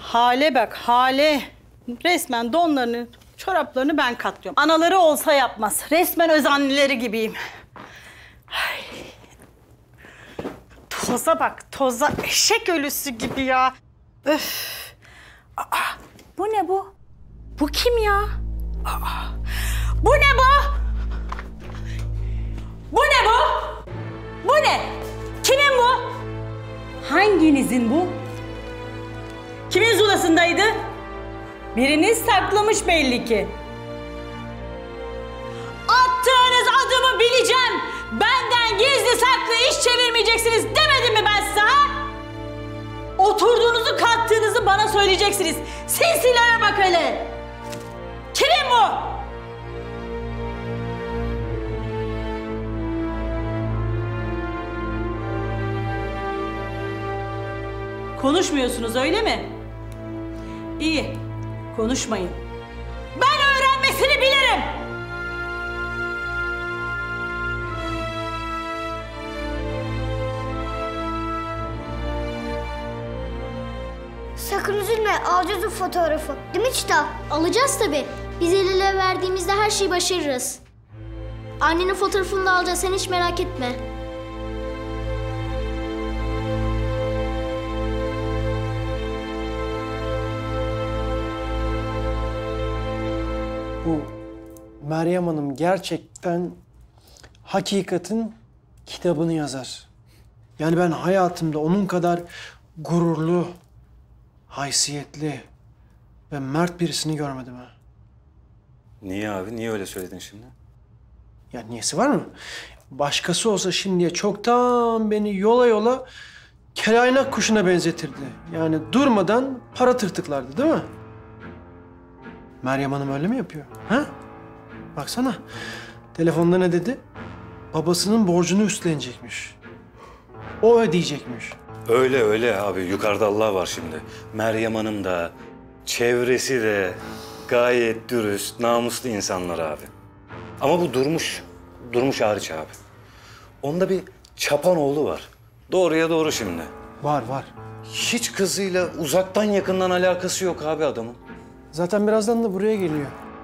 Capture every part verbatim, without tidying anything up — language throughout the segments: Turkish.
Hale bak, hale. Resmen donlarını, çoraplarını ben katlıyorum. Anaları olsa yapmaz. Resmen öz anneleri gibiyim. Ay. Toza bak, toza. Eşek ölüsü gibi ya. Öf. Aa, bu ne bu? Bu kim ya? Aa, bu ne bu? Bu ne bu? Bu ne? Kimin bu? Hanginizin bu? Kimin zulasındaydı? Biriniz saklamış belli ki. Attığınız adımı bileceğim. Benden gizli saklı iş çevirmeyeceksiniz demedim mi ben size ha? Oturduğunuzu kalktığınızı bana söyleyeceksiniz. Sinsilere bak hele. Kimin bu? Konuşmuyorsunuz öyle mi? İyi, konuşmayın. Ben öğrenmesini bilirim. Sakın üzülme, alacağız o fotoğrafı. Değil mi Çita? Alacağız tabii. Biz el ele verdiğimizde her şeyi başarırız. Annenin fotoğrafını da alacağız, sen hiç merak etme. Bu Meryem Hanım gerçekten hakikatin kitabını yazar. Yani ben hayatımda onun kadar gururlu, haysiyetli ve mert birisini görmedim ha. Niye abi? Niye öyle söyledin şimdi? Ya niyesi var mı? Başkası olsa şimdiye çoktan beni yola yola kelaynak kuşuna benzetirdi. Yani durmadan para tırtıklardı değil mi? Meryem Hanım öyle mi yapıyor? Ha? Baksana. Telefonda ne dedi? Babasının borcunu üstlenecekmiş. O ödeyecekmiş. Öyle öyle abi. Yukarıda Allah var şimdi. Meryem Hanım da, çevresi de gayet dürüst, namuslu insanlar abi. Ama bu Durmuş, Durmuş hariç abi. Onda bir Çapanoğlu var. Doğruya doğru şimdi. Var var. Hiç kızıyla uzaktan yakından alakası yok abi adamın. Zaten birazdan da buraya geliyor.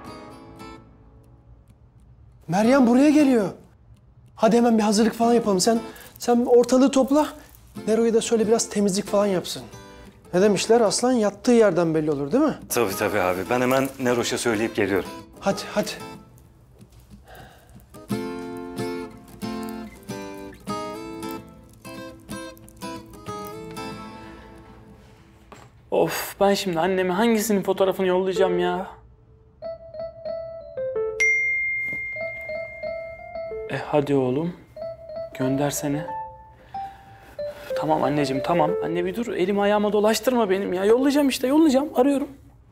Meryem buraya geliyor. Hadi hemen bir hazırlık falan yapalım. Sen sen ortalığı topla. Nero'ya da söyle biraz temizlik falan yapsın. Ne demişler? Aslan yattığı yerden belli olur değil mi? Tabii tabii abi. Ben hemen Neroş'a söyleyip geliyorum. Hadi hadi. Of, ben şimdi anneme hangisinin fotoğrafını yollayacağım ya? E hadi oğlum, göndersene. Tamam anneciğim, tamam. Anne bir dur, elimi ayağıma dolaştırma benim ya. Yollayacağım işte, yollayacağım. Arıyorum.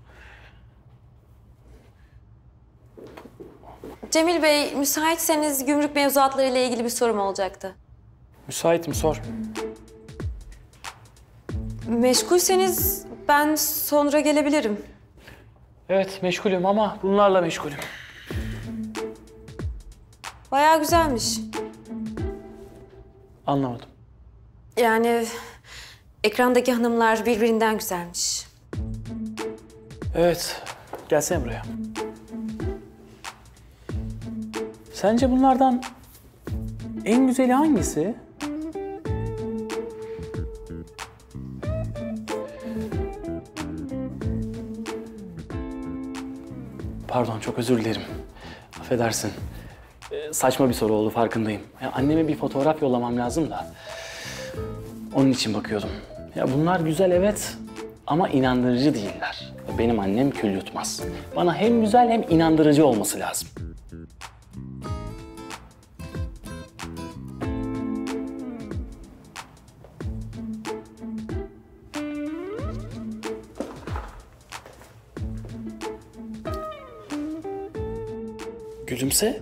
Cemil Bey, müsaitseniz gümrük mevzuatları ile ilgili bir sorum olacaktı. Müsaitim, sor. Meşgulseniz ben sonra gelebilirim. Evet, meşgulüm ama bunlarla meşgulüm. Bayağı güzelmiş. Anlamadım. Yani ekrandaki hanımlar birbirinden güzelmiş. Evet, gelsene buraya. Sence bunlardan en güzeli hangisi? Pardon, çok özür dilerim. Affedersin. Ee, saçma bir soru oldu, farkındayım. Ya, anneme bir fotoğraf yollamam lazım da. Onun için bakıyordum. Ya bunlar güzel evet ama inandırıcı değiller. Benim annem kül yutmaz. Bana hem güzel hem inandırıcı olması lazım. Gülümse.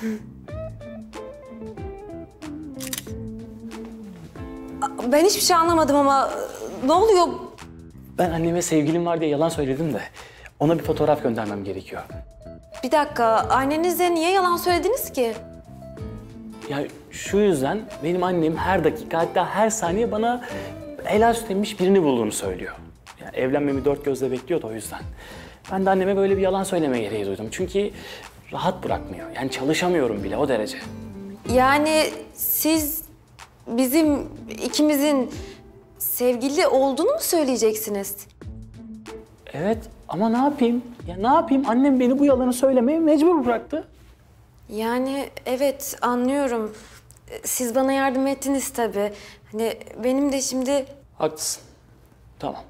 Ben hiçbir şey anlamadım ama ne oluyor? Ben anneme sevgilim var diye yalan söyledim de ona bir fotoğraf göndermem gerekiyor. Bir dakika, annenize niye yalan söylediniz ki? Ya şu yüzden benim annem her dakika hatta her saniye bana helal süt emmiş birini bulduğunu söylüyor. Yani evlenmemi dört gözle bekliyordu o yüzden. Ben de anneme böyle bir yalan söyleme gereği duydum. Çünkü rahat bırakmıyor. Yani çalışamıyorum bile o derece. Yani siz bizim ikimizin sevgili olduğunu mu söyleyeceksiniz? Evet ama ne yapayım? Ya ne yapayım? Annem beni bu yalanı söylemeye mecbur bıraktı. Yani evet anlıyorum. Siz bana yardım ettiniz tabii. Hani benim de şimdi... Haklısın. Tamam.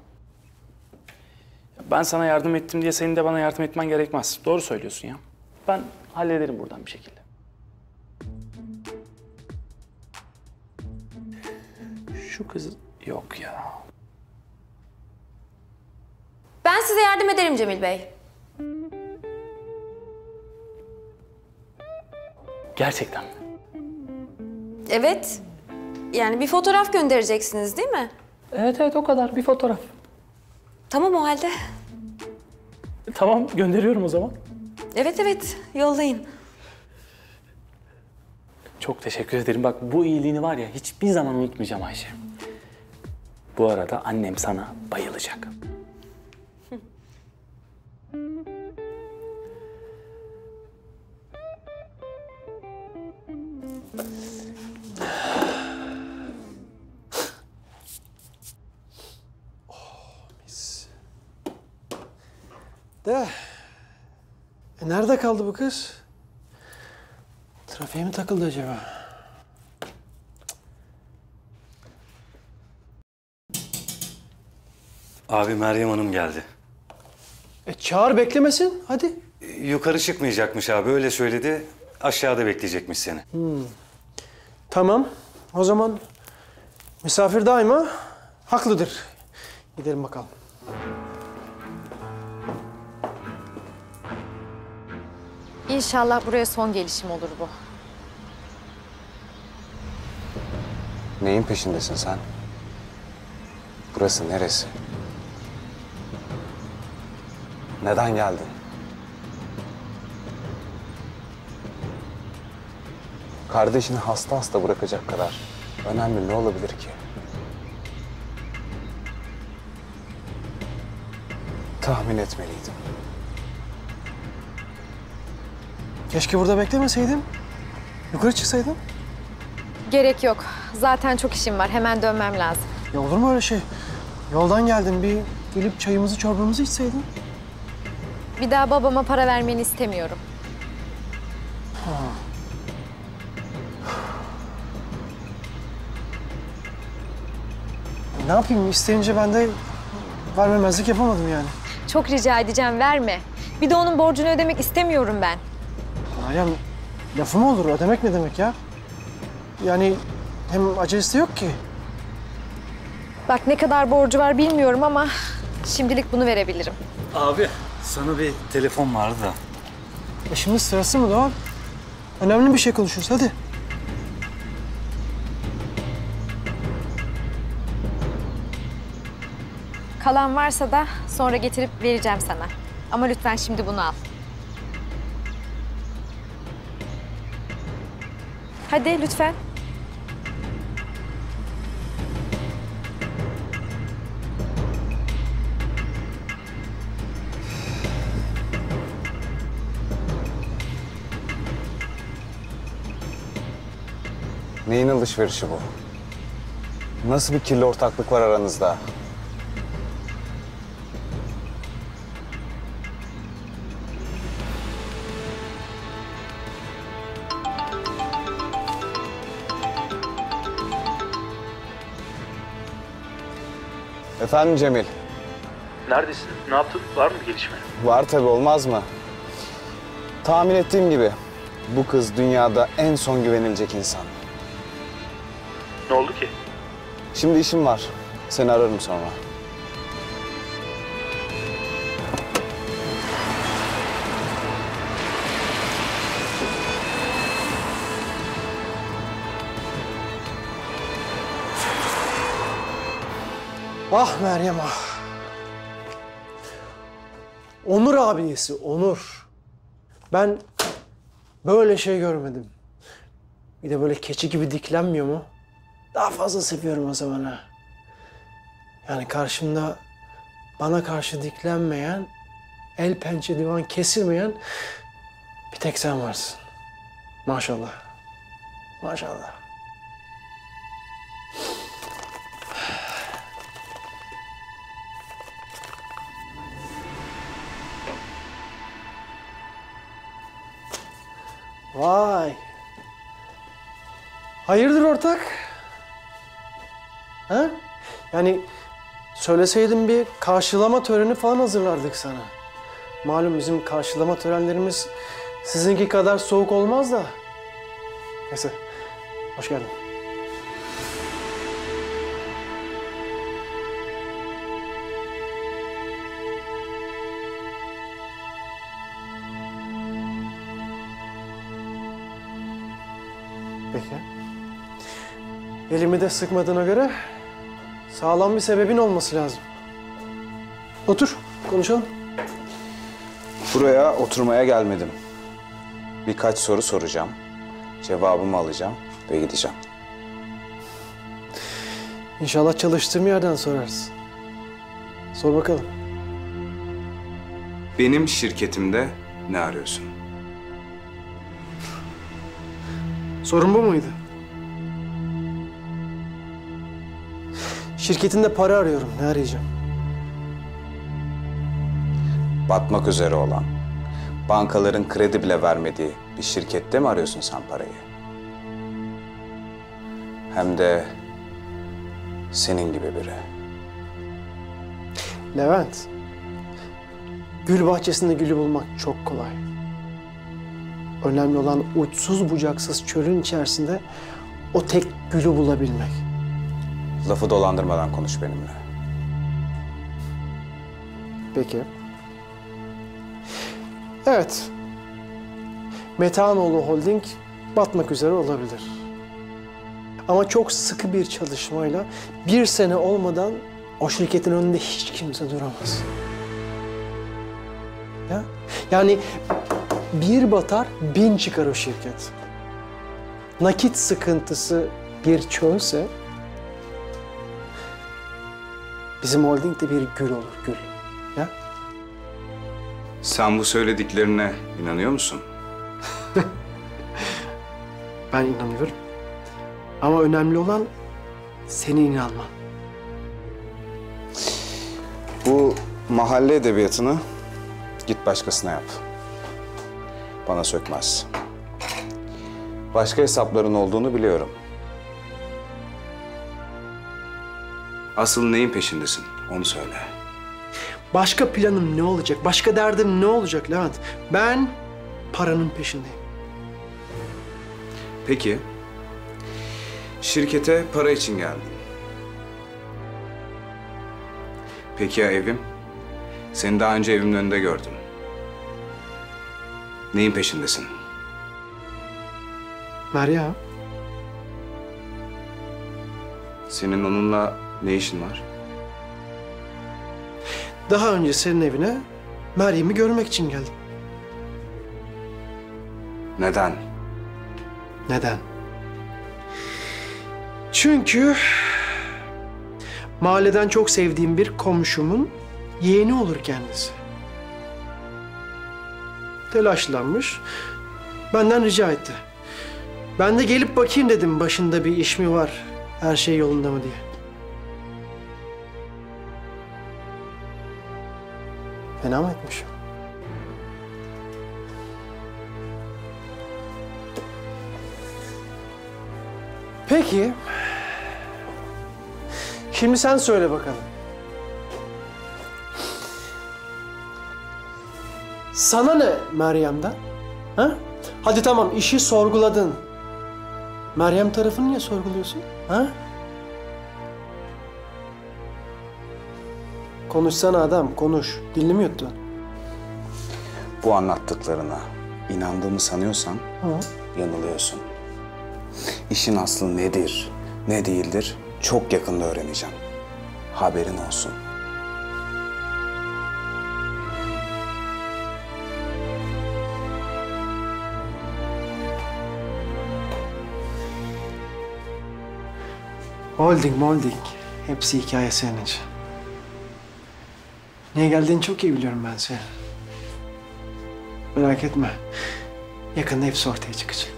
Ben sana yardım ettim diye senin de bana yardım etmen gerekmez. Doğru söylüyorsun ya. Ben hallederim buradan bir şekilde. Şu kız yok ya. Ben size yardım ederim Cemil Bey. Gerçekten mi? Evet. Yani bir fotoğraf göndereceksiniz değil mi? Evet evet o kadar. Bir fotoğraf. Tamam o halde. Tamam gönderiyorum o zaman. Evet evet yollayın. Çok teşekkür ederim. Bak bu iyiliğini var ya hiçbir zaman unutmayacağım Ayşe. Bu arada annem sana bayılacak. De. E nerede kaldı bu kız? Trafiğe mi takıldı acaba? Abi Meryem Hanım geldi. E çağır beklemesin. Hadi. Yukarı çıkmayacakmış abi öyle söyledi. Aşağıda bekleyecekmiş seni. Tamam. O zaman misafir daima haklıdır. Gidelim bakalım. İnşallah buraya son gelişim olur bu. Neyin peşindesin sen? Burası neresi? Neden geldin? Kardeşini hasta hasta bırakacak kadar önemli ne olabilir ki? Tahmin etmeliydim. Keşke burada beklemeseydin. Yukarı çıksaydın. Gerek yok. Zaten çok işim var. Hemen dönmem lazım. Ya olur mu öyle şey? Yoldan geldin. Bir gelip çayımızı çorbamızı içseydin. Bir daha babama para vermeni istemiyorum. Ne yapayım? İsteyince ben de vermemezlik yapamadım yani. Çok rica edeceğim verme. Bir de onun borcunu ödemek istemiyorum ben. Meryem, lafı mı olur? Ödemek ne demek ya? Yani hem acelesi de yok ki. Bak ne kadar borcu var bilmiyorum ama şimdilik bunu verebilirim. Abi sana bir telefon vardı da. E şimdi sırası mı Doğan? Önemli bir şey konuşuyoruz. Hadi. Kalan varsa da sonra getirip vereceğim sana. Ama lütfen şimdi bunu al. Hadi lütfen. Neyin alışverişi bu? Nasıl bir kirli ortaklık var aranızda? Efendim Cemil. Neredesin? Ne yaptın? Var mı bir gelişme? Var tabii olmaz mı? Tahmin ettiğim gibi bu kız dünyada en son güvenilecek insan. Ne oldu ki? Şimdi işim var. Seni ararım sonra. Ah Meryem ah. Onur abiyesi, Onur. Ben böyle şey görmedim. Bir de böyle keçi gibi diklenmiyor mu? Daha fazla seviyorum o zaman ha. Yani karşımda bana karşı diklenmeyen, el pençe divan kesilmeyen bir tek sen varsın. Maşallah. Maşallah. Vay. Hayırdır ortak? Ha? Yani söyleseydin bir karşılama töreni falan hazırlardık sana. Malum bizim karşılama törenlerimiz sizinki kadar soğuk olmaz da. Neyse, hoş geldin. Peki. Elimi de sıkmadığına göre sağlam bir sebebin olması lazım. Otur, konuşalım. Buraya oturmaya gelmedim. Birkaç soru soracağım. Cevabımı alacağım ve gideceğim. İnşallah çalıştığım yerden sorarsın. Sor bakalım. Benim şirketimde ne arıyorsun? Sorun bu muydu? Şirketinde para arıyorum. Ne arayacağım? Batmak üzere olan, bankaların kredi bile vermediği bir şirkette mi arıyorsun sen parayı? Hem de senin gibi biri. Levent, gül bahçesinde gülü bulmak çok kolay. Önemli olan uçsuz bucaksız çölün içerisinde o tek gülü bulabilmek. Lafı dolandırmadan konuş benimle. Peki. Evet. Metanoğlu Holding batmak üzere olabilir. Ama çok sıkı bir çalışmayla bir sene olmadan o şirketin önünde hiç kimse duramaz. Ya? Yani bir batar, bin çıkar o şirket. Nakit sıkıntısı bir çölse bizim holding de bir gül olur, gül. Ya? Sen bu söylediklerine inanıyor musun? Ben inanıyorum. Ama önemli olan senin inanman. Bu mahalle edebiyatını git başkasına yap. Bana sökmez. Başka hesapların olduğunu biliyorum. Asıl neyin peşindesin? Onu söyle. Başka planım ne olacak? Başka derdim ne olacak Levent? Ben paranın peşindeyim. Peki. Şirkete para için geldin. Peki ya evim? Seni daha önce evimin önünde gördüm. Neyin peşindesin? Meryem, Senin onunla ne işin var? daha önce senin evine Meryem'i görmek için geldim. Neden? Neden? Çünkü mahalleden çok sevdiğim bir komşumun yeğeni olur kendisi. Telaşlanmış, benden rica etti. Ben de gelip bakayım dedim, başında bir iş mi var, her şey yolunda mı diye. Fena mı etmişim? Peki, şimdi sen söyle bakalım. Sana ne Meryem'den? Ha? Hadi tamam, işi sorguladın. Meryem tarafını niye sorguluyorsun? Ha? Konuşsana adam, konuş. Dilini mi yuttun? Bu anlattıklarına inandığımı sanıyorsan Hı. yanılıyorsun. İşin aslı nedir, ne değildir çok yakında öğreneceğim. Haberin olsun. Holding, molding. Hepsi hikaye senin için. Niye geldiğini çok iyi biliyorum ben seni. Merak etme. Yakında hepsi ortaya çıkacak.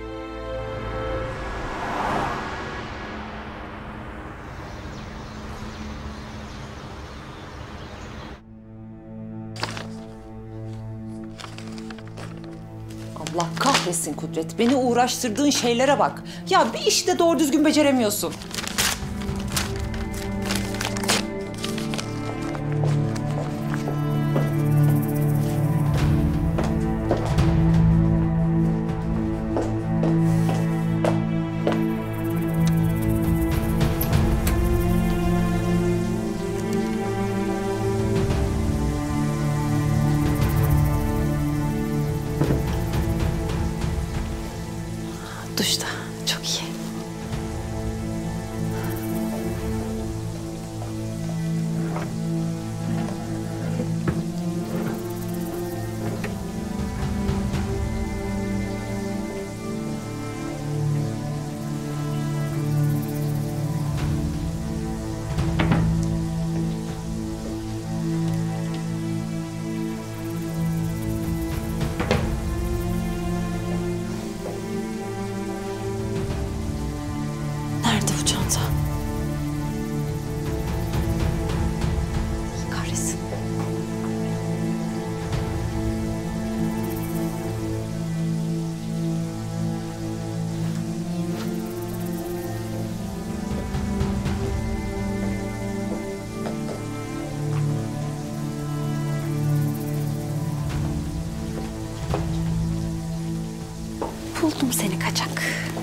Allah kahretsin Kudret. Beni uğraştırdığın şeylere bak. Ya bir işi de doğru düzgün beceremiyorsun. Duşta. Çok iyi. Nerede bu çanta? Kahretsin. Buldum seni kaçak.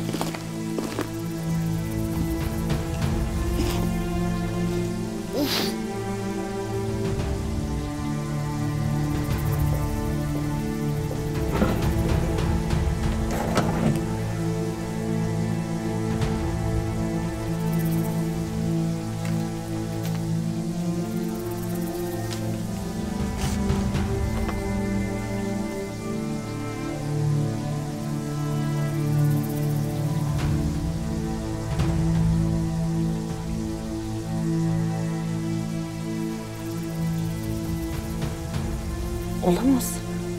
Olamaz.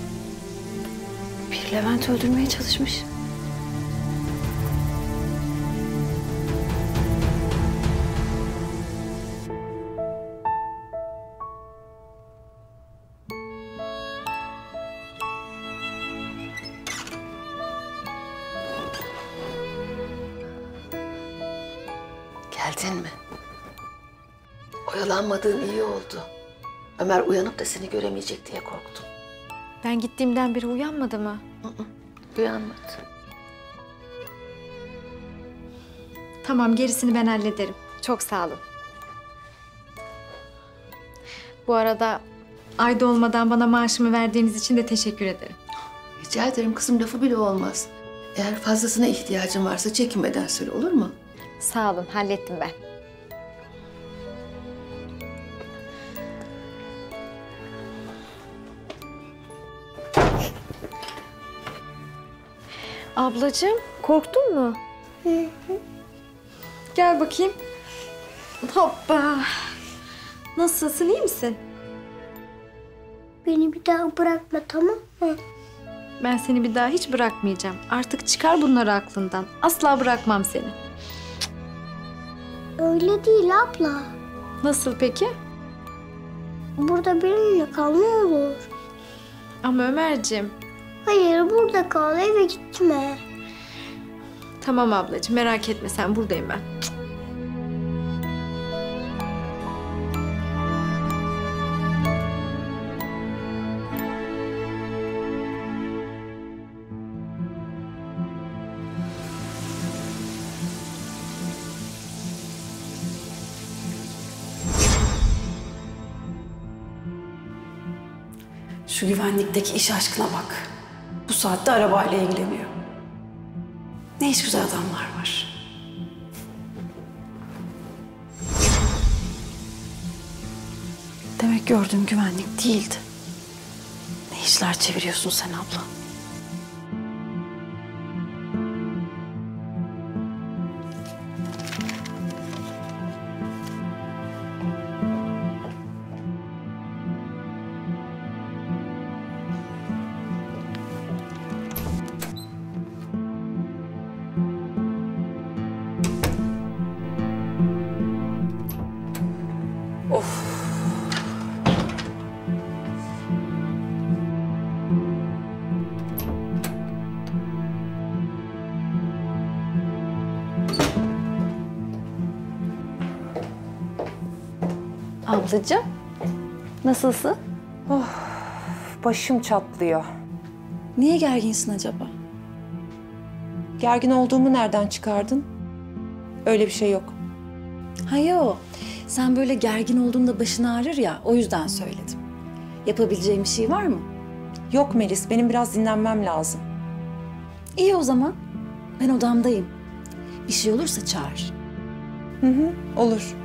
Bir Levent öldürmeye çalışmış. Geldin mi? Oyalanmadığın iyi oldu. Ömer uyanıp da seni göremeyecek diye korktum. Ben gittiğimden beri uyanmadı mı? Hı hı, uyanmadı. Tamam, gerisini ben hallederim. Çok sağ olun. Bu arada ayda olmadan bana maaşımı verdiğiniz için de teşekkür ederim. Rica ederim kızım, lafı bile olmaz. Eğer fazlasına ihtiyacın varsa çekinmeden söyle, olur mu? Sağ olun, hallettim ben. Ablacığım, korktun mu? Gel bakayım. Hoppa. Nasılsın, iyi misin? Beni bir daha bırakma, tamam mı? Ben seni bir daha hiç bırakmayacağım. Artık çıkar bunları aklından. Asla bırakmam seni. Öyle değil abla. Nasıl peki? Burada benimle kal, ne olur. Ama Ömerciğim. Hayır, burada kal, eve gitme. Tamam ablacığım, merak etme sen, buradayım ben. Şu güvenlikteki iş aşkına bak. Bu saatte arabayla ilgileniyor. Ne iş güzel adamlar var. Demek gördüğüm güvenlik değildi. Ne işler çeviriyorsun sen abla? ablacığım. Nasılsın? Oh, başım çatlıyor. Niye gerginsin acaba? Gergin olduğumu nereden çıkardın? Öyle bir şey yok. Ha yo, sen böyle gergin olduğunda başın ağrır ya, o yüzden söyledim. Yapabileceğim bir şey var mı? Yok Melis, benim biraz dinlenmem lazım. İyi o zaman. Ben odamdayım. Bir şey olursa çağır. Hı hı, olur.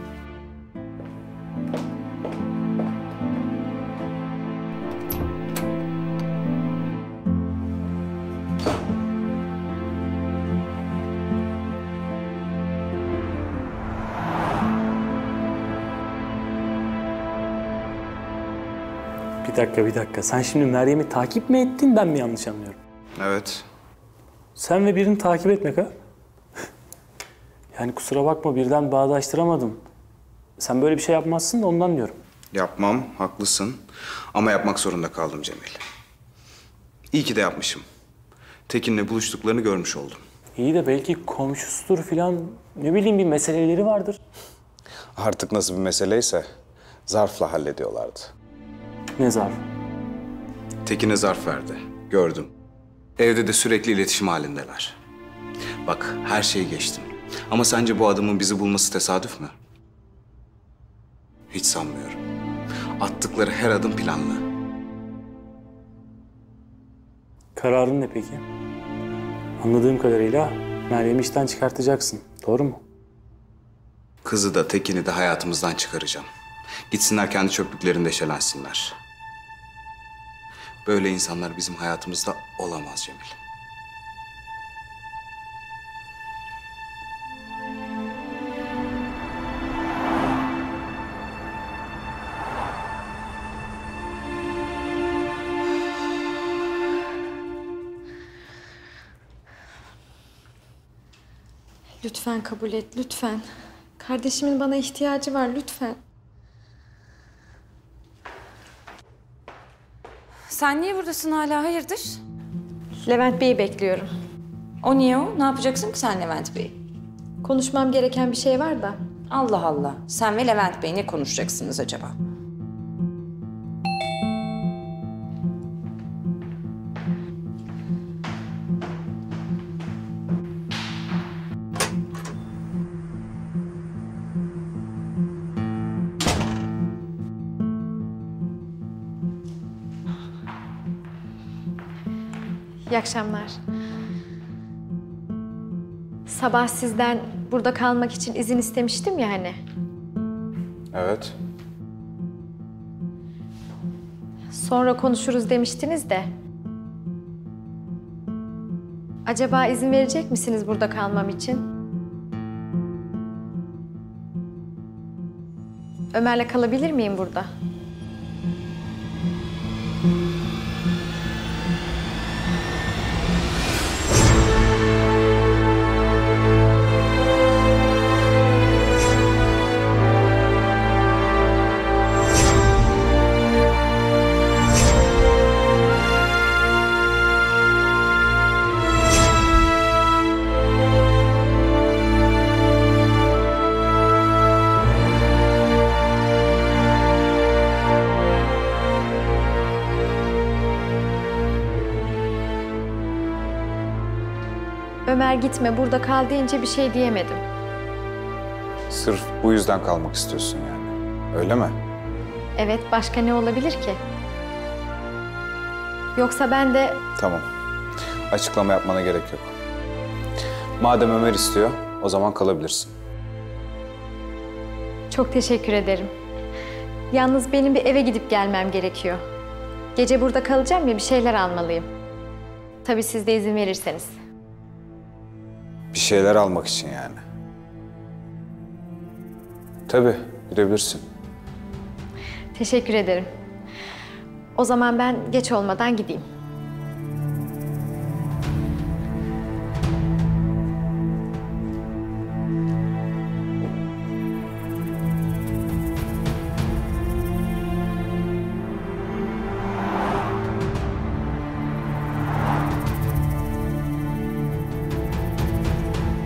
Bir dakika, bir dakika. Sen şimdi Meryem'i takip mi ettin, ben mi yanlış anlıyorum? Evet. Sen ve birini takip etmek ha? Yani kusura bakma, birden bağdaştıramadım. Sen böyle bir şey yapmazsın da ondan diyorum. Yapmam, haklısın. Ama yapmak zorunda kaldım Cemil. İyi ki de yapmışım. Tekin'le buluştuklarını görmüş oldum. İyi de belki komşusudur filan, ne bileyim bir meseleleri vardır. Artık nasıl bir meseleyse zarfla hallediyorlardı. Ne zarf? Tekin'e zarf verdi. Gördüm. Evde de sürekli iletişim halindeler. Bak, her şeyi geçtim. Ama sence bu adamın bizi bulması tesadüf mü? Hiç sanmıyorum. Attıkları her adım planlı. Kararın ne peki? Anladığım kadarıyla Meryem'i işten çıkartacaksın. Doğru mu? Kızı da Tekin'i de hayatımızdan çıkaracağım. Gitsinler kendi çöplüklerinde şelensinler. Böyle insanlar bizim hayatımızda olamaz Cemil. Lütfen kabul et, lütfen. Kardeşimin bana ihtiyacı var, lütfen. Sen niye buradasın hala, hayırdır? Levent Bey'i bekliyorum. O niye o? Ne yapacaksın ki sen Levent Bey? Konuşmam gereken bir şey var da. Allah Allah. Sen ve Levent Bey ne konuşacaksınız acaba? İyi akşamlar. Sabah sizden burada kalmak için izin istemiştim ya hani. Evet. Sonra konuşuruz demiştiniz de. Acaba izin verecek misiniz burada kalmam için? Ömer'le kalabilir miyim burada? Ömer gitme, burada kal deyince bir şey diyemedim. Sırf bu yüzden kalmak istiyorsun yani. Öyle mi? Evet, başka ne olabilir ki? Yoksa ben de... Tamam. Açıklama yapmana gerek yok. Madem Ömer istiyor, o zaman kalabilirsin. Çok teşekkür ederim. Yalnız benim bir eve gidip gelmem gerekiyor. Gece burada kalacağım ya, bir şeyler almalıyım. Tabii siz de izin verirseniz. Bir şeyler almak için yani. Tabii, gidebilirsin. Teşekkür ederim. O zaman ben geç olmadan gideyim.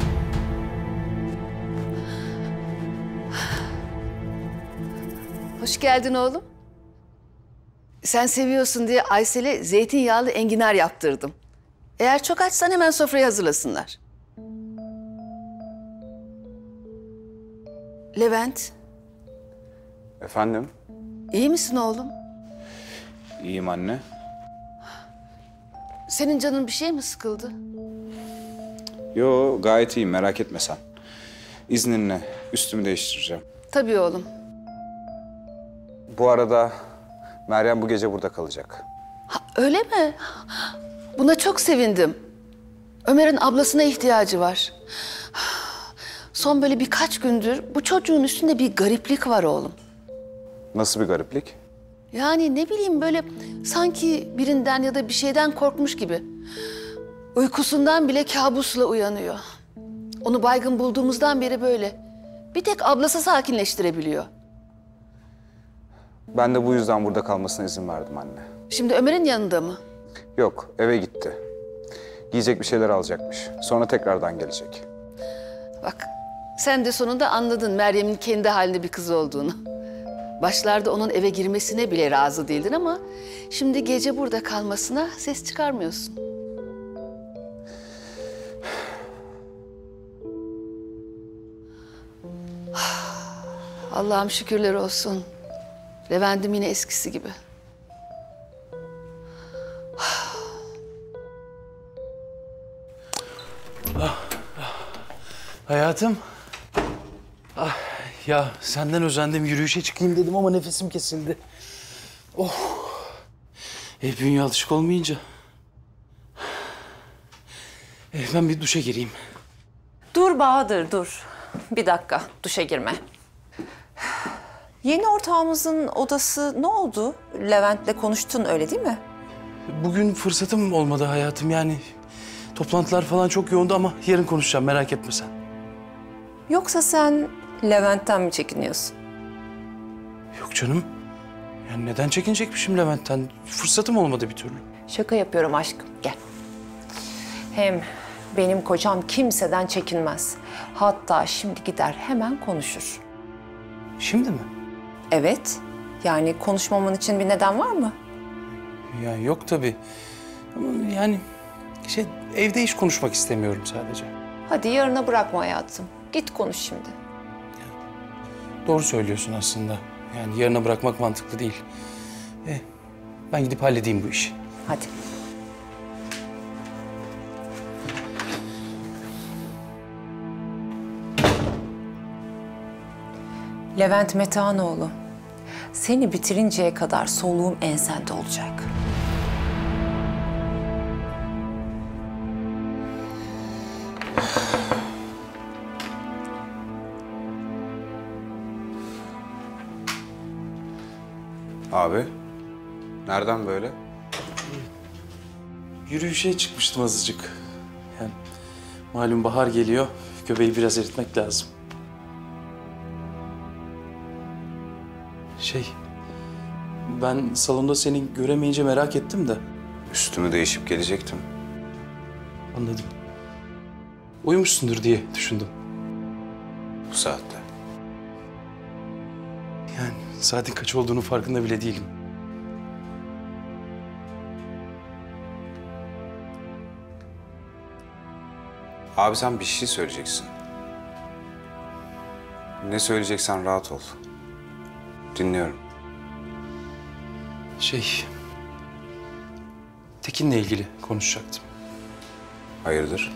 Hoş geldin oğlum. Sen seviyorsun diye Aysel'e zeytinyağlı enginar yaptırdım. Eğer çok açsan hemen sofrayı hazırlasınlar. Levent, Efendim? iyi misin oğlum? İyiyim anne. Senin canın bir şey mi sıkıldı? Yo, gayet iyiyim, merak etme sen. İzninle üstümü değiştireceğim. Tabii oğlum. Bu arada Meryem bu gece burada kalacak. Ha, öyle mi? Buna çok sevindim. Ömer'in ablasına ihtiyacı var. Son böyle birkaç gündür bu çocuğun üstünde bir gariplik var oğlum. Nasıl bir gariplik? Yani ne bileyim böyle sanki birinden ya da bir şeyden korkmuş gibi. Uykusundan bile kabusla uyanıyor. Onu baygın bulduğumuzdan beri böyle. Bir tek ablası sakinleştirebiliyor. Ben de bu yüzden burada kalmasına izin verdim anne. Şimdi Ömer'in yanında mı? Yok, eve gitti. Giyecek bir şeyler alacakmış. Sonra tekrardan gelecek. Bak sen de sonunda anladın Meryem'in kendi halinde bir kız olduğunu. Başlarda onun eve girmesine bile razı değildin ama şimdi gece burada kalmasına ses çıkarmıyorsun. Allah'ım şükürler olsun. Levent'im yine eskisi gibi. Hayatım. Ah, ya senden özendim, yürüyüşe çıkayım dedim ama nefesim kesildi. Oh. E, bünye alışık olmayınca. E, ben bir duşa gireyim. Dur Bahadır, dur. Bir dakika, duşa girme. Yeni ortağımızın odası ne oldu? Levent'le konuştun öyle değil mi? Bugün fırsatım olmadı hayatım yani. Toplantılar falan çok yoğundu ama yarın konuşacağım, merak etme sen. Yoksa sen Levent'ten mi çekiniyorsun? Yok canım. Yani neden çekinecekmişim Levent'ten? Fırsatım olmadı bir türlü. Şaka yapıyorum aşkım, gel. Hem benim kocam kimseden çekinmez. Hatta şimdi gider hemen konuşur. Şimdi mi? Evet. Yani konuşmaman için bir neden var mı? Ya yok tabii. Ama yani şey evde hiç konuşmak istemiyorum sadece. Hadi yarına bırakma hayatım. Git konuş şimdi. Doğru söylüyorsun aslında. Yani yarına bırakmak mantıklı değil. E, ben gidip halledeyim bu işi. Hadi. Levent Metanoğlu, seni bitirinceye kadar soluğum ensende olacak. Abi, nereden böyle? Yürüyüşe çıkmıştım azıcık. Yani malum bahar geliyor. Göbeği biraz eritmek lazım. Şey, ben salonda seni göremeyince merak ettim de. Üstümü değişip gelecektim. Anladım. Uyumuşsundur diye düşündüm. Bu saatte. Yani saatin kaç olduğunu farkında bile değilim. Abi sen bir şey söyleyeceksin. Ne söyleyeceksen rahat ol. Dinliyorum. Şey, Tekin'le ilgili konuşacaktım. Hayırdır?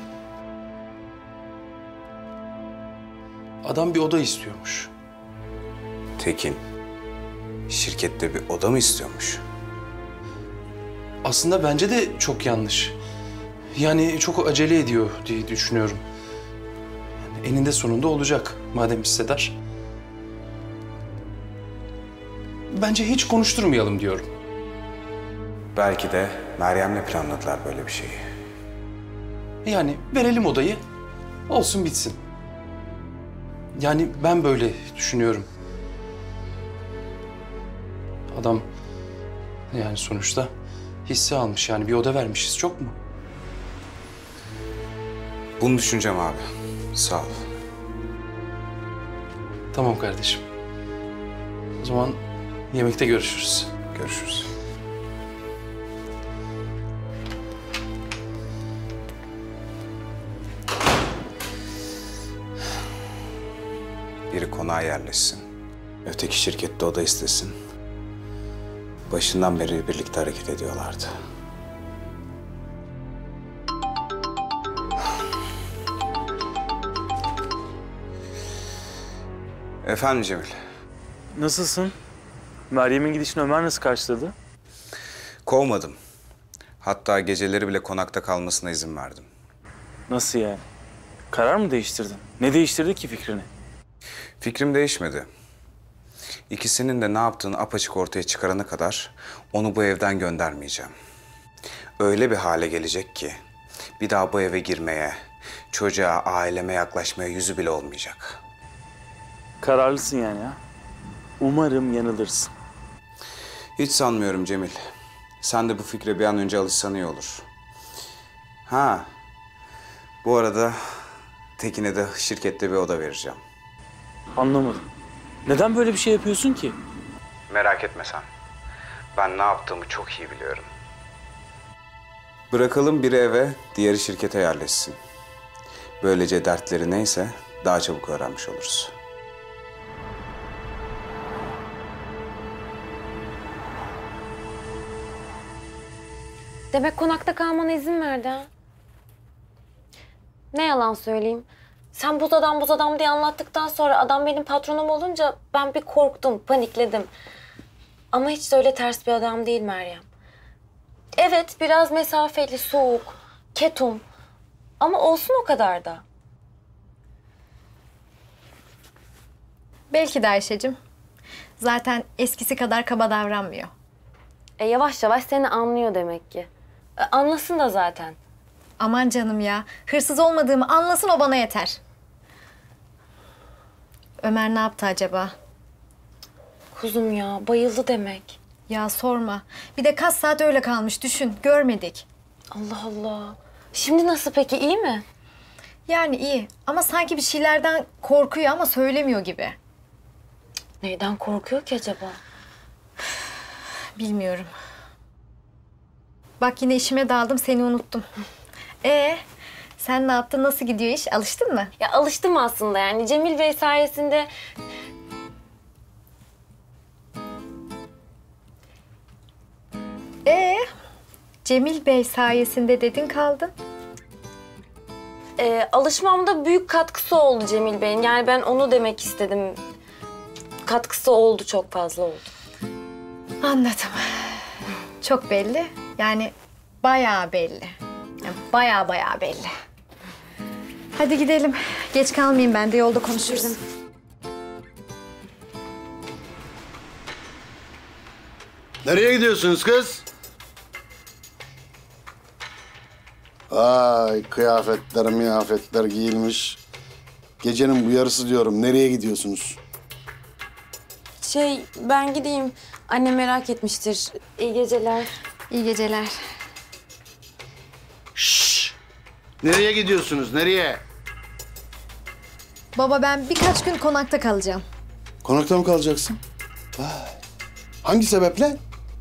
Adam bir oda istiyormuş. Tekin, şirkette bir oda mı istiyormuş? Aslında bence de çok yanlış. Yani çok acele ediyor diye düşünüyorum. Yani eninde sonunda olacak madem hissedar. Bence hiç konuşturmayalım diyorum. Belki de Meryem'le planladılar böyle bir şeyi. Yani verelim odayı, olsun bitsin. Yani ben böyle düşünüyorum. Adam yani sonuçta hisse almış yani bir oda vermişiz çok mu? Bunu düşüneceğim abi. Sağ ol. Tamam kardeşim. O zaman Yemekte görüşürüz. Görüşürüz. Biri konağa yerleşsin. Öteki şirkette oda istesin. Başından beri birlikte hareket ediyorlardı. Efendim Cemil. Nasılsın? Meryem'in gidişini Ömer nasıl karşıladı? Kovmadım. Hatta geceleri bile konakta kalmasına izin verdim. Nasıl yani? Karar mı değiştirdin? Ne değiştirdi ki fikrini? Fikrim değişmedi. İkisinin de ne yaptığını apaçık ortaya çıkarana kadar onu bu evden göndermeyeceğim. Öyle bir hale gelecek ki bir daha bu eve girmeye, çocuğa, aileme yaklaşmaya yüzü bile olmayacak. Kararlısın yani ha? Umarım yanılırsın. Hiç sanmıyorum Cemil. Sen de bu fikre bir an önce alışsan iyi olur. Ha, bu arada Tekin'e de şirkette bir oda vereceğim. Anlamadım. Neden böyle bir şey yapıyorsun ki? Merak etme sen. Ben ne yaptığımı çok iyi biliyorum. Bırakalım biri eve, diğeri şirkete yerleşsin. Böylece dertleri neyse daha çabuk öğrenmiş oluruz. Demek konakta kalmana izin verdi ha? Ne yalan söyleyeyim. Sen buz adam buz adam diye anlattıktan sonra adam benim patronum olunca ben bir korktum, panikledim. Ama hiç de öyle ters bir adam değil Meryem. Evet, biraz mesafeli, soğuk, ketum. Ama olsun o kadar da. Belki de Ayşe'cim. Zaten eskisi kadar kaba davranmıyor. E yavaş yavaş seni anlıyor demek ki. E, anlasın da zaten. Aman canım ya. Hırsız olmadığımı anlasın, o bana yeter. Ömer ne yaptı acaba? Kuzum ya, bayıldı demek. Ya sorma. Bir de kaç saat öyle kalmış, düşün. Görmedik. Allah Allah. Şimdi nasıl peki, iyi mi? Yani iyi ama sanki bir şeylerden korkuyor ama söylemiyor gibi. Neyden korkuyor ki acaba? Bilmiyorum. Bak yine işime daldım, seni unuttum. Ee, sen ne yaptın? Nasıl gidiyor iş? Alıştın mı? Ya alıştım aslında yani. Cemil Bey sayesinde... Ee, Cemil Bey sayesinde dedin kaldın. Ee, alışmamda büyük katkısı oldu Cemil Bey'in. Yani ben onu demek istedim. Katkısı oldu, çok fazla oldu. Anladım. Çok belli. Yani bayağı belli. Yani bayağı bayağı belli. Hadi gidelim. Geç kalmayayım, ben de yolda konuşuruz. Nereye gidiyorsunuz kız? Ay kıyafetler miyafetler giyilmiş. Gecenin bu yarısı diyorum. Nereye gidiyorsunuz? Şey, ben gideyim. Anne merak etmiştir. İyi geceler. İyi geceler. Şşş! Nereye gidiyorsunuz? Nereye? Baba ben birkaç gün konakta kalacağım. Konakta mı kalacaksın? Vay. Hangi sebeple?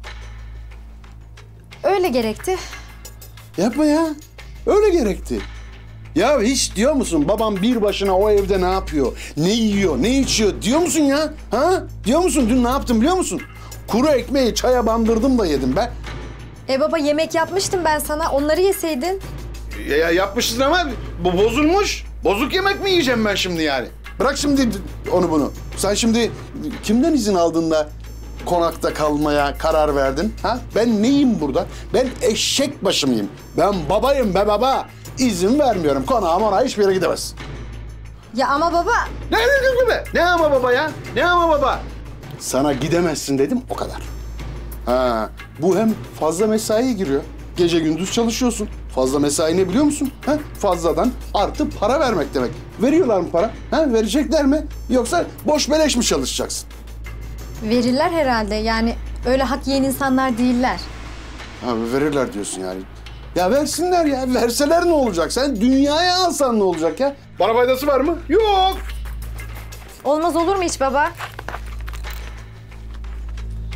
Öyle gerekti. Yapma ya. Öyle gerekti. Ya hiç diyor musun babam bir başına o evde ne yapıyor? Ne yiyor, ne içiyor diyor musun ya? Ha? Diyor musun? Dün ne yaptım biliyor musun? Kuru ekmeği çaya bandırdım da yedim be. E baba yemek yapmıştım ben sana, onları yeseydin. Ya, ya yapmışsın ama bu bozulmuş. Bozuk yemek mi yiyeceğim ben şimdi yani? Bırak şimdi onu bunu. Sen şimdi kimden izin aldın da konakta kalmaya karar verdin? Ha? Ben neyim burada? Ben eşek başı mıyım? Ben babayım be baba. İzin vermiyorum. Konağa monağa hiçbir yere gidemez. Ya ama baba... Ne ne be? Ne ama baba ya? Ne ama baba? Sana gidemezsin dedim, o kadar. Ha, bu hem fazla mesaiye giriyor. Gece gündüz çalışıyorsun. Fazla mesai ne biliyor musun? Ha? Fazladan artı para vermek demek. Veriyorlar mı para? Ha? Verecekler mi? Yoksa boş beleş mi çalışacaksın? Verirler herhalde, yani öyle hak yiyen insanlar değiller. Ha, verirler diyorsun yani. Ya versinler ya. Verseler ne olacak? Sen dünyaya alsan ne olacak ya? Bana faydası var mı? Yok. Olmaz olur mu hiç baba?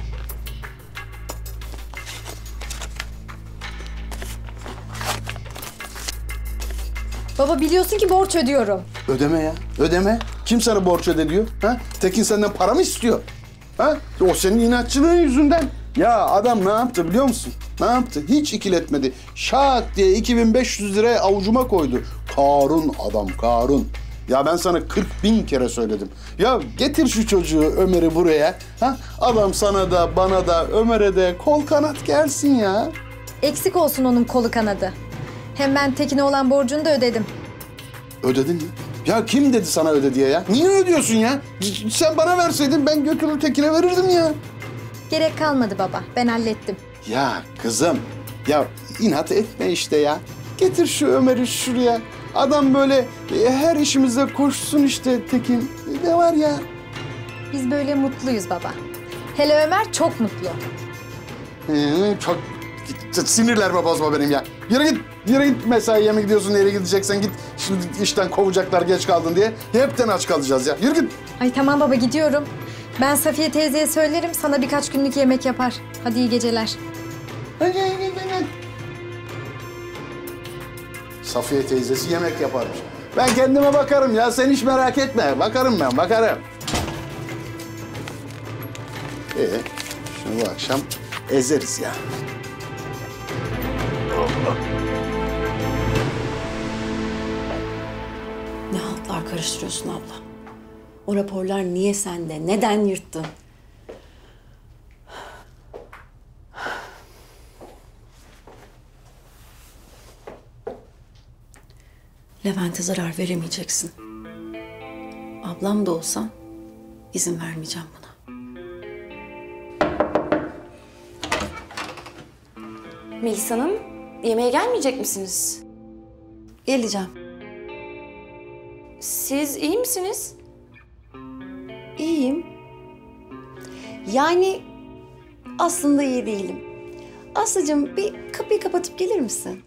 Baba biliyorsun ki borç ödüyorum. Ödeme ya, ödeme. Kim sana borç öde diyor? Ha? Tekin senden para mı istiyor? Ha? O senin inatçılığın yüzünden. Ya adam ne yaptı biliyor musun? Ne yaptı? Hiç ikiletmedi. Şak diye iki bin beş yüz liraya avucuma koydu. Karun adam, Karun. Ya ben sana kırk bin kere söyledim. Ya getir şu çocuğu Ömer'i buraya. Ha? Adam sana da bana da Ömer'e de kol kanat gelsin ya. Eksik olsun onun kolu kanadı. Hem ben Tekin'e olan borcunu da ödedim. Ödedin mi? Ya kim dedi sana öde diye ya? Niye ödüyorsun ya? C- Sen bana verseydin ben götürür Tekin'e verirdim ya. Gerek kalmadı baba. Ben hallettim. Ya kızım, ya inat etme işte ya. Getir şu Ömer'i şuraya. Adam böyle e, her işimizde koşsun işte Tekin. Ne var ya? Biz böyle mutluyuz baba. Hele Ömer çok mutlu. Ee, çok sinirlerime bozma benim ya. Yürü git, yürü git mesaiye mi gidiyorsun, nereye gideceksen git. Şimdi işten kovacaklar geç kaldın diye. Hepten aç kalacağız ya. Yürü git. Ay tamam baba gidiyorum. Ben Safiye teyzeye söylerim sana birkaç günlük yemek yapar. Hadi iyi geceler. Safiye teyzesi yemek yaparmış. Ben kendime bakarım ya, sen hiç merak etme. Bakarım ben, bakarım. Ee, şunu bu akşam ezeriz ya. Ne haltlar karıştırıyorsun abla? O raporlar niye sende? Neden yırttın? Levent'e zarar veremeyeceksin. Ablam da olsan izin vermeyeceğim buna. Melis Hanım, yemeğe gelmeyecek misiniz? Geleceğim. Siz iyi misiniz? İyiyim. Yani aslında iyi değilim. Aslıcığım bir kapıyı kapatıp gelir misin?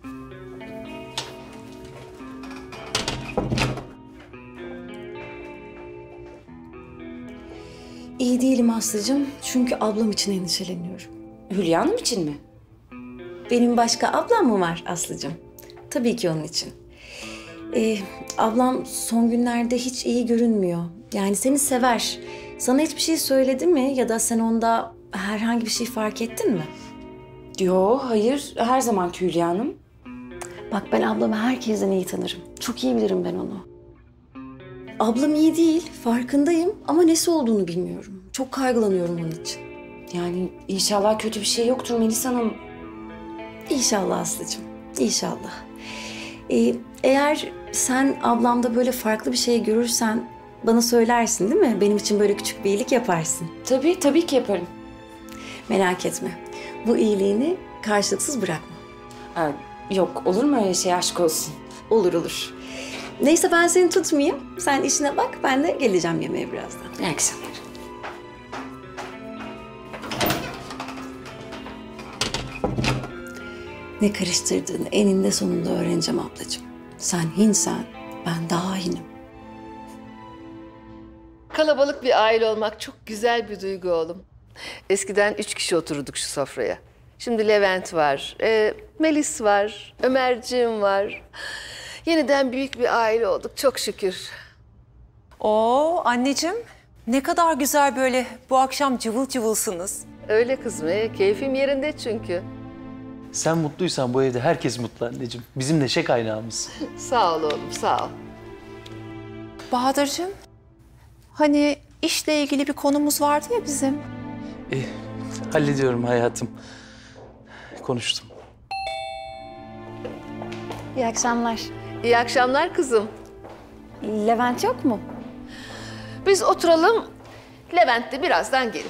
İyi değilim Aslıcığım çünkü ablam için endişeleniyorum. Hülya Hanım için mi? Benim başka ablam mı var Aslıcığım? Tabii ki onun için. Ee, ablam son günlerde hiç iyi görünmüyor. Yani seni sever. Sana hiçbir şey söyledi mi ya da sen onda herhangi bir şey fark ettin mi? Yo, hayır. Her zamanki Hülya Hanım. Bak ben ablamı herkesten iyi tanırım. Çok iyi bilirim ben onu. Ablam iyi değil, farkındayım ama nesi olduğunu bilmiyorum. Çok kaygılanıyorum onun için. Yani inşallah kötü bir şey yoktur Melis Hanım. İnşallah Aslı'cığım, inşallah. Ee, eğer sen ablamda böyle farklı bir şey görürsen bana söylersin değil mi? Benim için böyle küçük bir iyilik yaparsın. Tabii, tabii ki yaparım. Merak etme. Bu iyiliğini karşılıksız bırakma. Aa, yok, olur mu öyle şey, aşk olsun? Olur olur. Neyse ben seni tutmayayım. Sen işine bak, ben de geleceğim yemeğe birazdan. İyi akşamlar. Ne karıştırdığını eninde sonunda öğreneceğim ablacığım. Sen Hindsen, ben daha Hinim. Kalabalık bir aile olmak çok güzel bir duygu oğlum. Eskiden üç kişi otururduk şu sofraya. Şimdi Levent var, e, Melis var, Ömerciğim var. Yeniden büyük bir aile olduk çok şükür. Oo anneciğim, ne kadar güzel böyle bu akşam cıvıl cıvılsınız. Öyle kızım, e, keyfim yerinde çünkü. Sen mutluysan bu evde herkes mutlu anneciğim. Bizim neşe kaynağımız. Sağ ol oğlum, sağ ol. Bahadır'cığım, hani işle ilgili bir konumuz vardı ya bizim. E, hallediyorum hayatım. Konuştum. İyi akşamlar. İyi akşamlar kızım. Levent yok mu? Biz oturalım, Levent de birazdan gelir.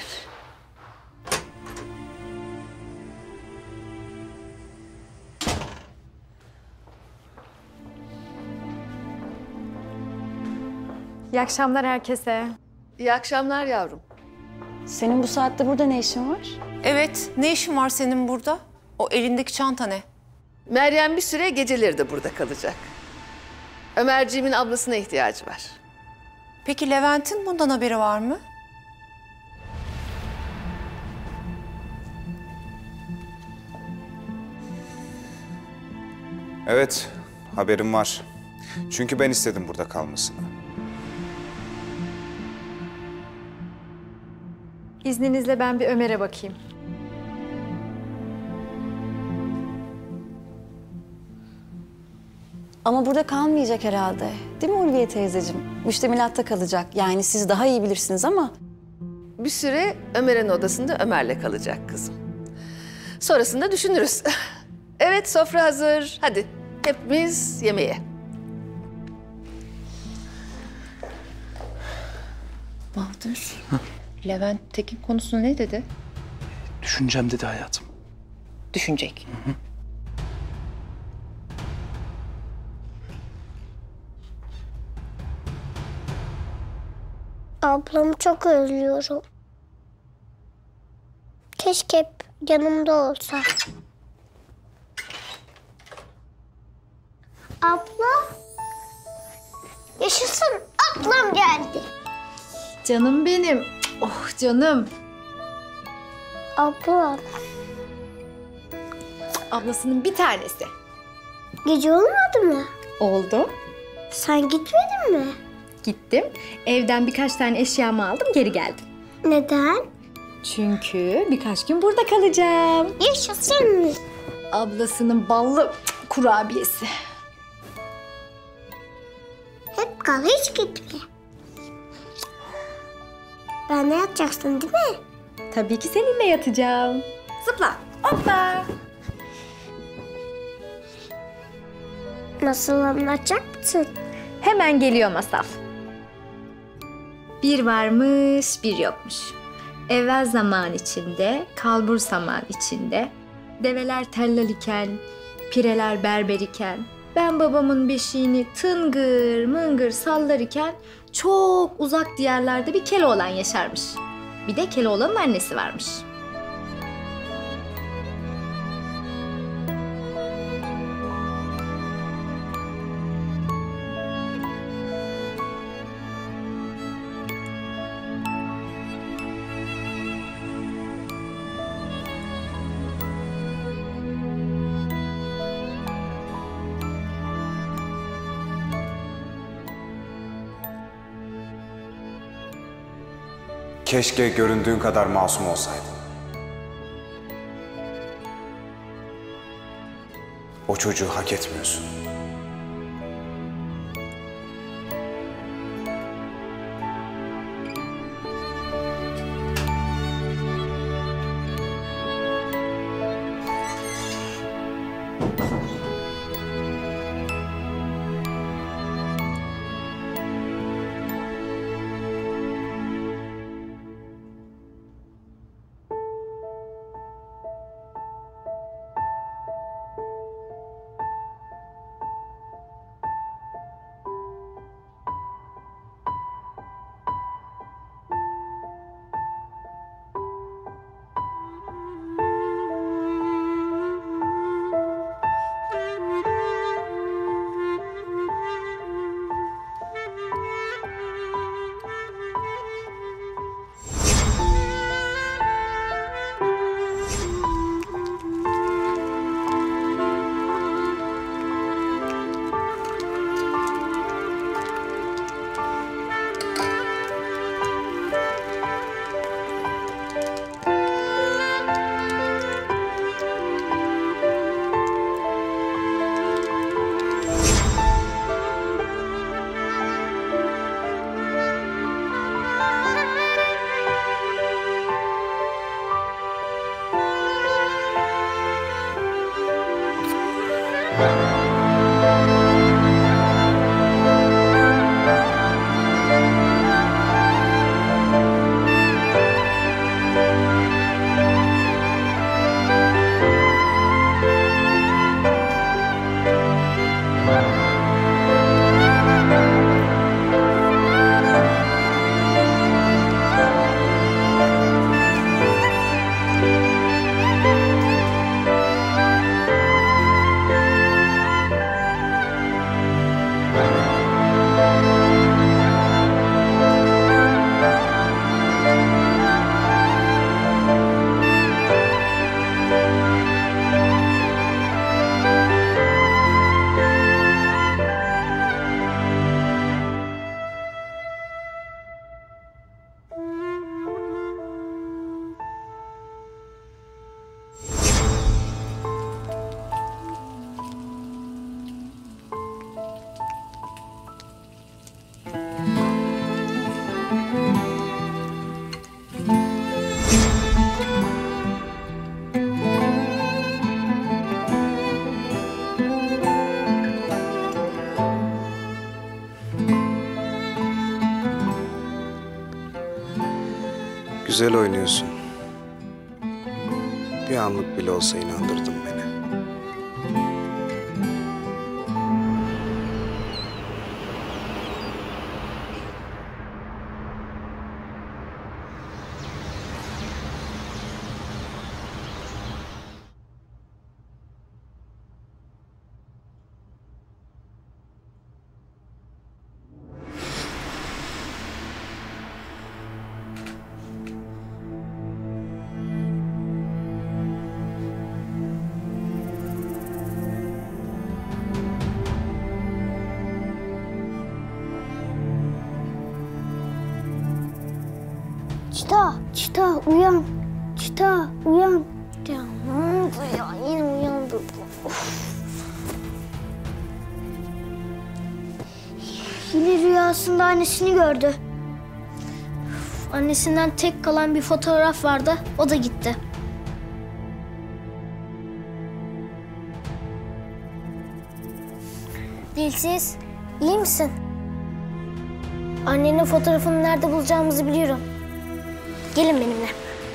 İyi akşamlar herkese. İyi akşamlar yavrum. Senin bu saatte burada ne işin var? Evet, ne işin var senin burada? O elindeki çanta ne? Meryem bir süre geceleri de burada kalacak. Ömerciğimin ablasına ihtiyacı var. Peki Levent'in bundan haberi var mı? Evet, haberim var. Çünkü ben istedim burada kalmasını. İzninizle ben bir Ömer'e bakayım. Ama burada kalmayacak herhalde. Değil mi Ulviye teyzeciğim? Müştemilatta kalacak. Yani siz daha iyi bilirsiniz ama... Bir süre Ömer'in odasında Ömer'le kalacak kızım. Sonrasında düşünürüz. Evet, sofra hazır. Hadi hepimiz yemeğe. Bahadır, Levent Tekin konusu ne dedi? Düşüneceğim dedi hayatım. Düşünecek. Hı hı. Ablamı çok özlüyorum. Keşke hep yanımda olsa. Abla. Yaşasın, ablam geldi. Canım benim. Oh canım. Ablam. Ablasının bir tanesi. Gece olmadı mı? Oldu. Sen gitmedin mi? Gittim. Evden birkaç tane eşyamı aldım, geri geldim. Neden? Çünkü birkaç gün burada kalacağım. Yaşasın. Ablasının ballı kurabiyesi. Hep kal, hiç gitme. Benle yatacaksın değil mi? Tabii ki seninle yatacağım. Zıpla. Hoppa. Nasıl anlatacak mısın? Hemen geliyor masal. Bir varmış, bir yokmuş. Evvel zaman içinde, kalbur zaman içinde, develer tellal iken, pireler berber iken, ben babamın beşiğini tıngır mıngır sallar iken çok uzak diyarlarda bir Keloğlan yaşarmış. Bir de Keloğlan'ın annesi varmış. Keşke göründüğün kadar masum olsaydın. O çocuğu hak etmiyorsun. güzel oynuyorsun. Bir anlık bile olsa inandırdın beni. Çita, Çita uyan. Çita uyan. Ya ne oldu ya? Yine uyandı. Of. Yine rüyasında annesini gördü. Üf, annesinden tek kalan bir fotoğraf vardı. O da gitti. Dilsiz, iyi misin? Annenin fotoğrafını nerede bulacağımızı biliyorum. Gelin benimle.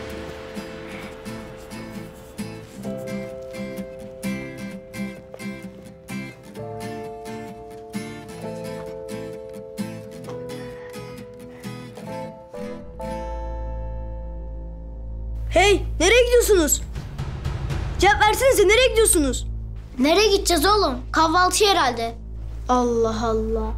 Hey, nereye gidiyorsunuz? Cevap versenize, nereye gidiyorsunuz? Nereye gideceğiz oğlum? Kahvaltı herhalde. Allah Allah.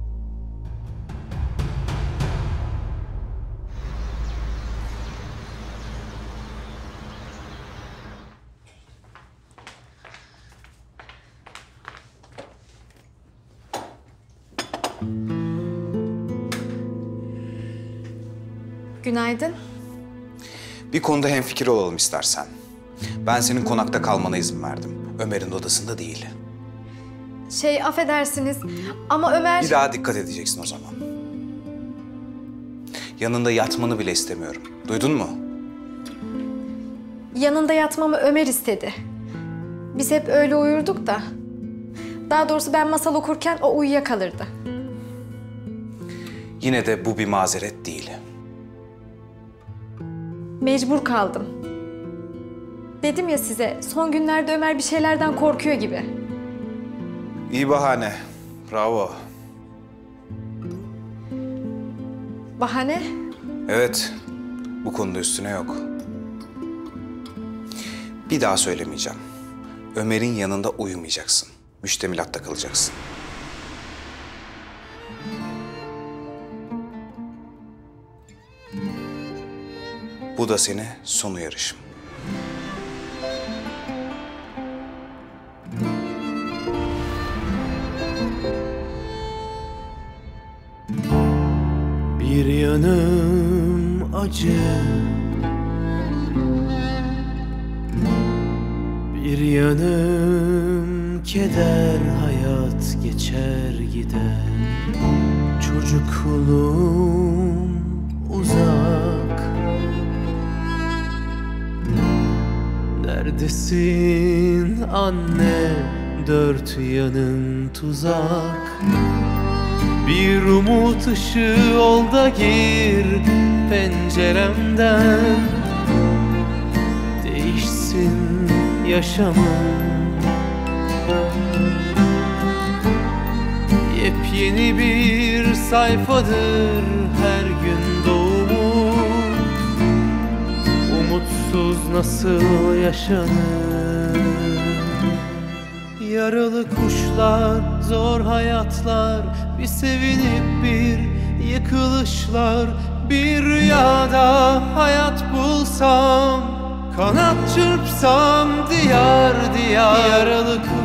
Günaydın. Bir konuda hemfikir olalım istersen. Ben senin konakta kalmana izin verdim. Ömer'in odasında değil. Şey, affedersiniz ama Ömer... Bir daha dikkat edeceksin o zaman. Yanında yatmanı bile istemiyorum. Duydun mu? Yanında yatmamı Ömer istedi. Biz hep öyle uyurduk da. Daha doğrusu ben masal okurken o uyuyakalırdı. Yine de bu bir mazeret değil. Mecbur kaldım. Dedim ya size, son günlerde Ömer bir şeylerden korkuyor gibi. İyi bahane. Bravo. Bahane? Evet. Bu konuda üstüne yok. Bir daha söylemeyeceğim. Ömer'in yanında uyumayacaksın. Müştemilatta kalacaksın. Bu da seni son uyarışım. Bir yanım acı, bir yanım keder, hayat geçer gider. Çocukluğum uzak, neredesin anne, dört yanın tuzak. Bir umut ışığı ol da gir penceremden, değişsin yaşamım. Yepyeni bir sayfadır her gün doğumun. Umutsuz nasıl yaşanır? Yaralı kuşlar, zor hayatlar, bir sevinip bir yıkılışlar. Bir rüyada hayat bulsam, kanat çırpsam diyar diyar. Yaralı